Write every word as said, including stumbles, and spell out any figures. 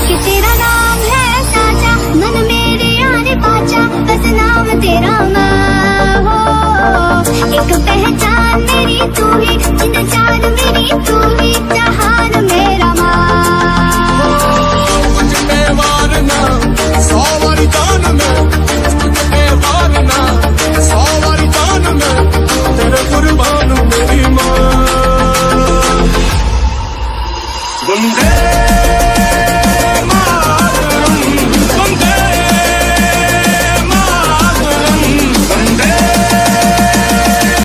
कि तेरा नाम है साचा, मन मेरे यार बाचा, बस नाम तेरा मैं हो। एक पहचान मेरी तू ही, जिंद जान मेरी तू ही, जहान मेरा माँ। तुझे मारना सौ बारी जान में, तुझे मारना सौ बारी जान में, तेरे कुर्बान मेरी माँ। वंदे